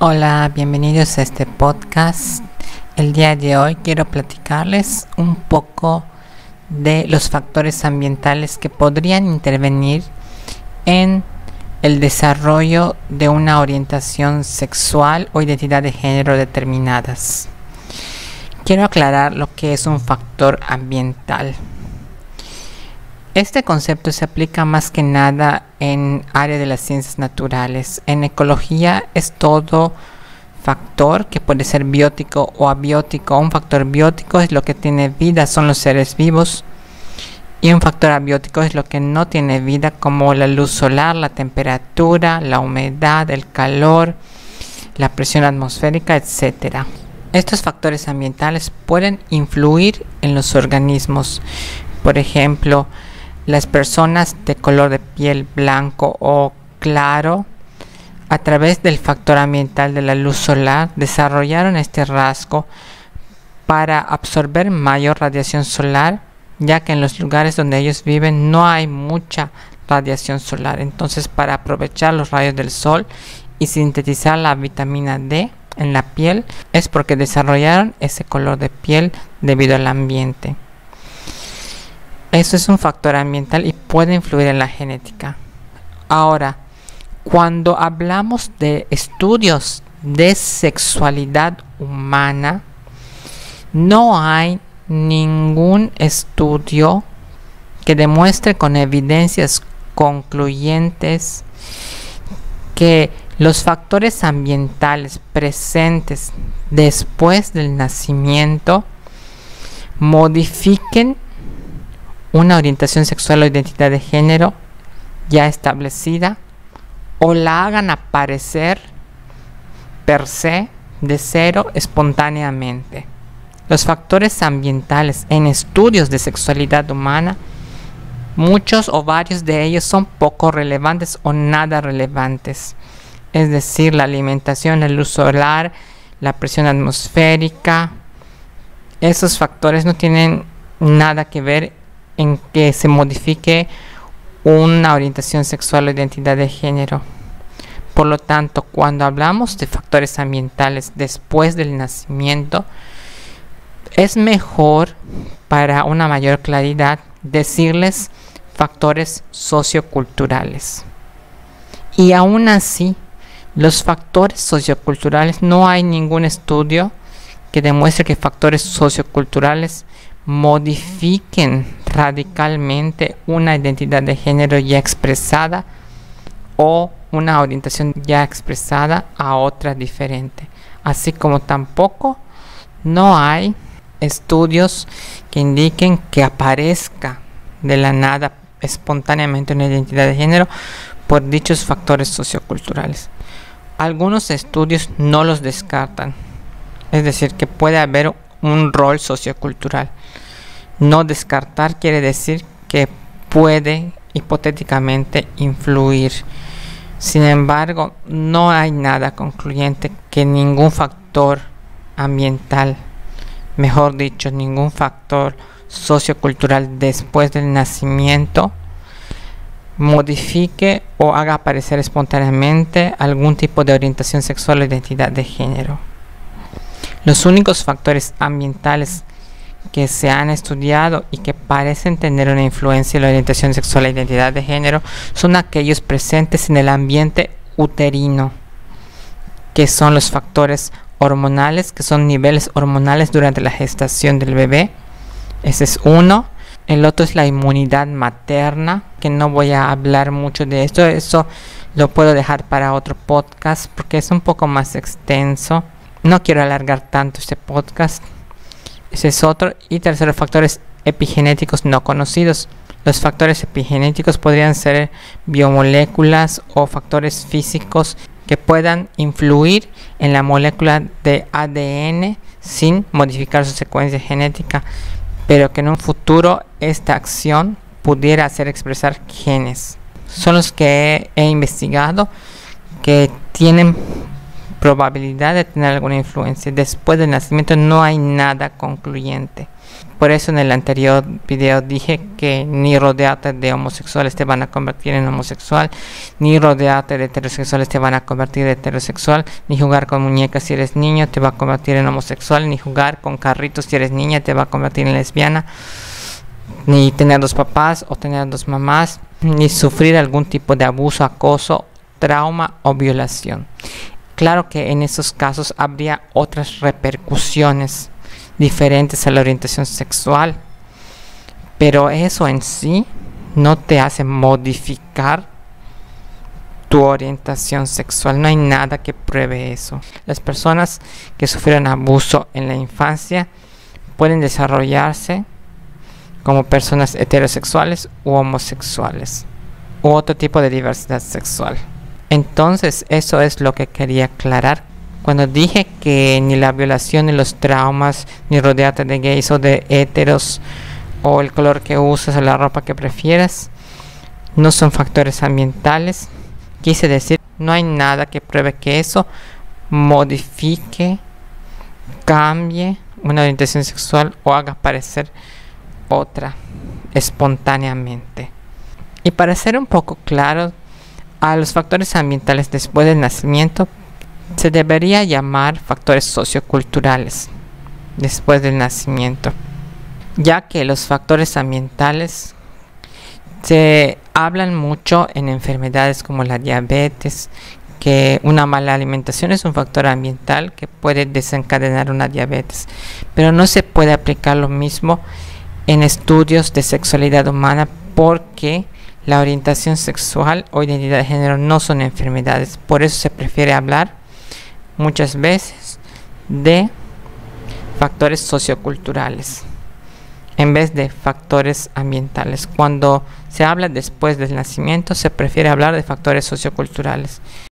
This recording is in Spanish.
Hola, bienvenidos a este podcast. El día de hoy quiero platicarles un poco de los factores ambientales que podrían intervenir en el desarrollo de una orientación sexual o identidad de género determinadas. Quiero aclarar lo que es un factor ambiental. Este concepto se aplica más que nada en área de las ciencias naturales. En ecología es todo factor que puede ser biótico o abiótico. Un factor biótico es lo que tiene vida, son los seres vivos. Y un factor abiótico es lo que no tiene vida, como la luz solar, la temperatura, la humedad, el calor, la presión atmosférica, etc. Estos factores ambientales pueden influir en los organismos. Por ejemplo, las personas de color de piel blanco o claro, a través del factor ambiental de la luz solar, desarrollaron este rasgo para absorber mayor radiación solar, ya que en los lugares donde ellos viven no hay mucha radiación solar. Entonces, para aprovechar los rayos del sol y sintetizar la vitamina D en la piel, es porque desarrollaron ese color de piel debido al ambiente. Eso es un factor ambiental y puede influir en la genética. Ahora, cuando hablamos de estudios de sexualidad humana, no hay ningún estudio que demuestre con evidencias concluyentes que los factores ambientales presentes después del nacimiento modifiquen una orientación sexual o identidad de género ya establecida o la hagan aparecer per se de cero espontáneamente. Los factores ambientales en estudios de sexualidad humana, muchos o varios de ellos son poco relevantes o nada relevantes. Es decir, la alimentación, la luz solar, la presión atmosférica, esos factores no tienen nada que ver en que se modifique una orientación sexual o identidad de género. Por lo tanto, cuando hablamos de factores ambientales después del nacimiento, es mejor, para una mayor claridad, decirles factores socioculturales. Y aún así, los factores socioculturales, no hay ningún estudio que demuestre que factores socioculturales modifiquen radicalmente una identidad de género ya expresada o una orientación ya expresada a otra diferente. Así como tampoco no hay estudios que indiquen que aparezca de la nada espontáneamente una identidad de género por dichos factores socioculturales. Algunos estudios no los descartan, es decir, que puede haber un rol sociocultural. No descartar quiere decir que puede hipotéticamente influir. Sin embargo, no hay nada concluyente que ningún factor ambiental, mejor dicho, ningún factor sociocultural después del nacimiento modifique o haga aparecer espontáneamente algún tipo de orientación sexual o identidad de género. Los únicos factores ambientales que se han estudiado y que parecen tener una influencia en la orientación sexual e identidad de género son aquellos presentes en el ambiente uterino, que son los factores hormonales, que son niveles hormonales durante la gestación del bebé. Ese es uno. El otro es la inmunidad materna, que no voy a hablar mucho de esto. Eso lo puedo dejar para otro podcast porque es un poco más extenso. No quiero alargar tanto este podcast. Ese es otro. Y tercero, factores epigenéticos no conocidos. Los factores epigenéticos podrían ser biomoléculas o factores físicos que puedan influir en la molécula de ADN sin modificar su secuencia genética, pero que en un futuro esta acción pudiera hacer expresar genes. Son los que he investigado que tienen probabilidad de tener alguna influencia. Después del nacimiento no hay nada concluyente. Por eso en el anterior video dije que ni rodearte de homosexuales te van a convertir en homosexual, ni rodearte de heterosexuales te van a convertir en heterosexual, ni jugar con muñecas si eres niño te va a convertir en homosexual, ni jugar con carritos si eres niña te va a convertir en lesbiana, ni tener dos papás o tener dos mamás, ni sufrir algún tipo de abuso, acoso, trauma o violación. Claro que en esos casos habría otras repercusiones diferentes a la orientación sexual, pero eso en sí no te hace modificar tu orientación sexual. No hay nada que pruebe eso. Las personas que sufrieron abuso en la infancia pueden desarrollarse como personas heterosexuales u homosexuales u otro tipo de diversidad sexual. Entonces eso es lo que quería aclarar cuando dije que ni la violación, ni los traumas, ni rodearte de gays o de heteros, o el color que usas o la ropa que prefieras, no son factores ambientales. Quise decir, no hay nada que pruebe que eso modifique, cambie una orientación sexual o haga parecer otra espontáneamente. Y para ser un poco claro, a los factores ambientales después del nacimiento se debería llamar factores socioculturales después del nacimiento, ya que los factores ambientales se hablan mucho en enfermedades como la diabetes, que una mala alimentación es un factor ambiental que puede desencadenar una diabetes, pero no se puede aplicar lo mismo en estudios de sexualidad humana porque la orientación sexual o identidad de género no son enfermedades. Por eso se prefiere hablar muchas veces de factores socioculturales en vez de factores ambientales. Cuando se habla después del nacimiento se prefiere hablar de factores socioculturales.